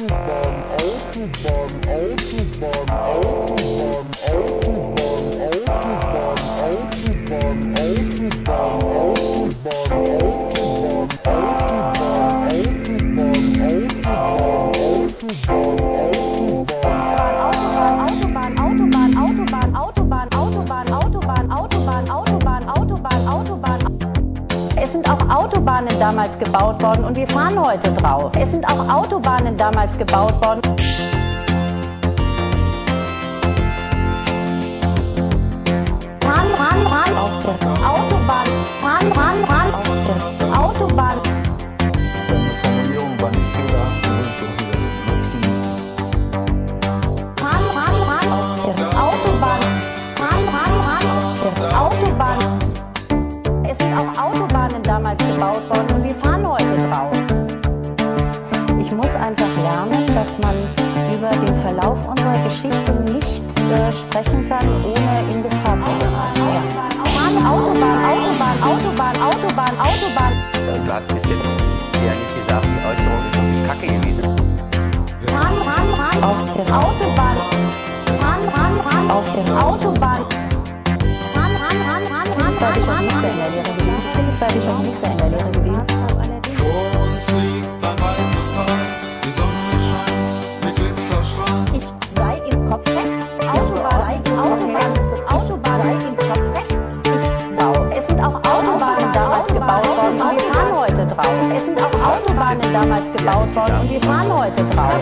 Es sind auch Autobahnen damals gebaut worden und wir fahren heute drauf. Es sind auch Autobahnen damals gebaut worden. Autobahn, Autobahn. Deine Formulierung war nicht fehlerhaft, die würde ich auch wieder nutzen. Autobahn. Es sind auch Autobahnen damals gebaut worden und wir fahren heute drauf. Ich muss einfach lernen, dass man über den Verlauf unserer Geschichte nicht sprechen kann, ohne in Gefahr zu geraten. Autobahn. Du hast bis jetzt ja nicht gesagt, die Äußerung ist wirklich kacke gewesen. Auf der Autobahn. Weil ich auch Mixer in der Lehre gewesen bin. Weil ich auch Mixer in der Lehre gewesen bin. Vor uns liegt ein weites Tal, die Sonne scheint mit Glitzerstrahlen. Ich sei im Kopf rechts. Autobahn sei im Kopf rechts. Ich sau. Es sind auch Autobahnen damals gebaut worden und wir fahren heute drauf. Es sind auch Autobahnen damals gebaut worden und wir fahren heute drauf.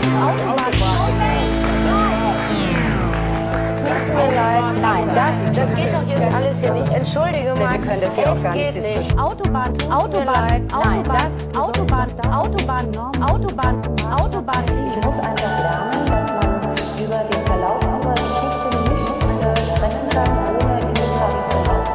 Tut mir leid. Nein, das geht doch jetzt alles hier nicht. Entschuldige mal. Wir können das hier auch gar nicht nicht. Autobahn. Ich muss einfach lernen, dass man über den Verlauf unserer Geschichte nicht sprechen kann, ohne in Gefahr zu geraten.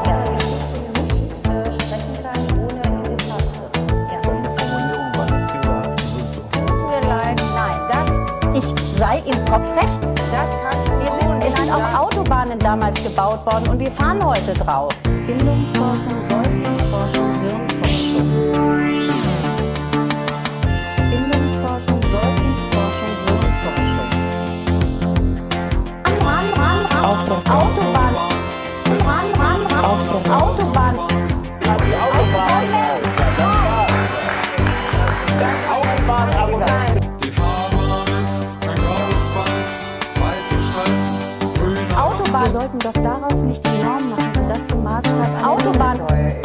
Deine Formulierung war nicht fehlerhaft, die würde ich auch wieder Tut mir leid. Nein, Ich sei im Kopf rechts. das kannst du Es sind auch Autobahnen damals gebaut worden und wir fahren heute drauf. Bildungsforschung, Säuglingsforschung, Hirnforschung. Bildungsforschung, Säuglingsforschung, Hirnforschung. Auf der Autobahn. Die Fahrbahn ist ein graues Band, weiße Streifen, grüne Autobahn sollten doch daraus nicht die Norm machen und das zum Maßstab an Autobahn.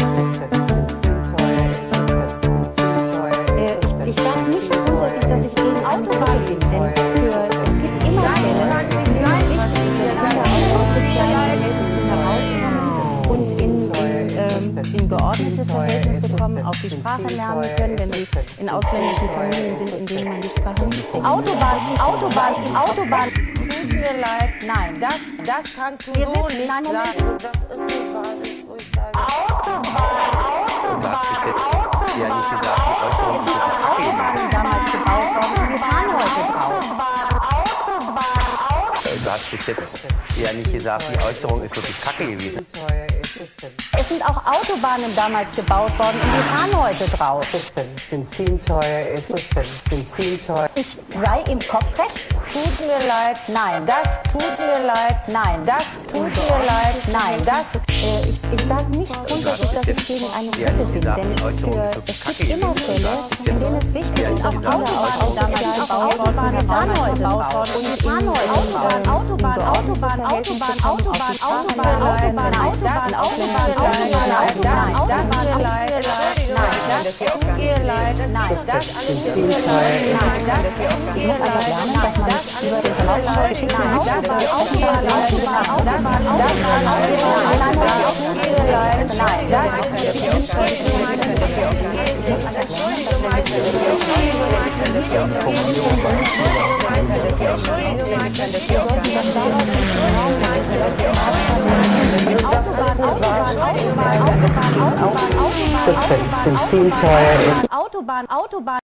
Ich sage nicht grundsätzlich, dass ich gegen Autobahn bin, denn es gibt immer Fälle, in denen es wichtig ist, dass Kinder aus sozialen Verhältnissen herauskommen und in geordnete Verhältnisse kommen, auch die Sprache lernen können, wenn sie in ausländischen Familien sind, in denen man die Sprache nicht spricht. Autobahn. Tut mir leid. Nein. Das kannst du Wir so sitzen- nicht nein, Moment. sagen. Das ist die Basis, wo ich sage. Du hast bis jetzt ja nicht gesagt, die Äußerung ist wirklich kacke gewesen. Damals gebaut worden und wir fahren heute drauf. Du hast bis jetzt ja nicht gesagt, die Äußerung ist wirklich kacke gewesen. Es sind auch Autobahnen damals gebaut worden und wir fahren heute drauf. Benzin teuer ist, Benzin teuer. Ich sei im Kopf rechts. Tut mir leid. Nein. Tut mir leid. Nein. Tut mir leid. Nein. Ich sage nicht grundsätzlich, dass ich gegen eine Gruppe bin, denn es gibt immer Fälle, in denen es wichtig ist, auch Autobahnen damals gebaut worden und wir fahren heute drauf. Und wir fahren heute Autobahn. Ich muss einfach lernen, dass man über den Verlauf unserer Geschichte nicht Benzin teuer ist. Autobahn.